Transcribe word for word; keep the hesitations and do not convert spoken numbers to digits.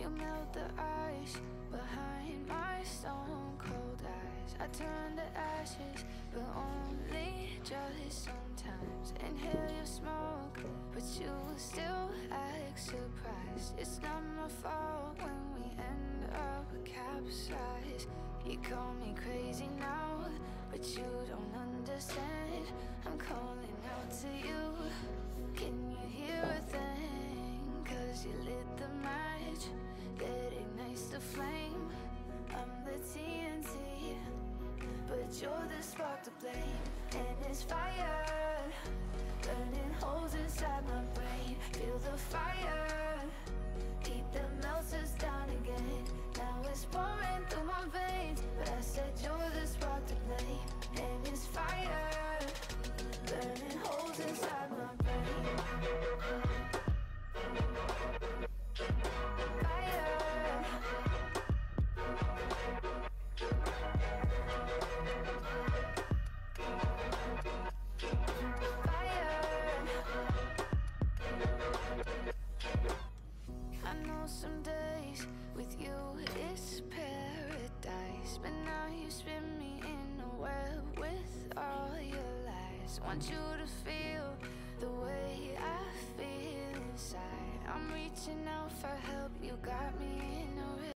You melt the ice behind my stone cold eyes. I turn to ashes, but only just sometimes. Inhale your smoke, but you still act surprised. It's not my fault when we end up capsized. You call me crazy now, but you don't understand. I'm calling out to you. Can you hear a thing? Cause you lit the match that ignites the flame. I'm the T N T, but you're the spark to blame. And it's fire burning holes inside my brain. Feel the fire, heat that melts us down again. Now it's pouring through my veins, but I said you're the spark to blame. And it's fire burning holes inside my brain. Some days with you it's paradise, but now you spin me in a web with all your lies. Want you to feel the way I feel inside. I'm reaching out for help, you got me in a